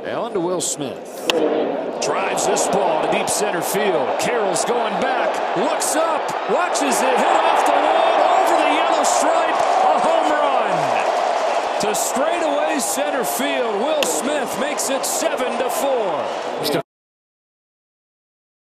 On to Will Smith. Drives this ball to deep center field. Carroll's going back. Looks up. Watches it hit off the wall over the yellow stripe. A home run to straightaway center field. Will Smith makes it 7-4.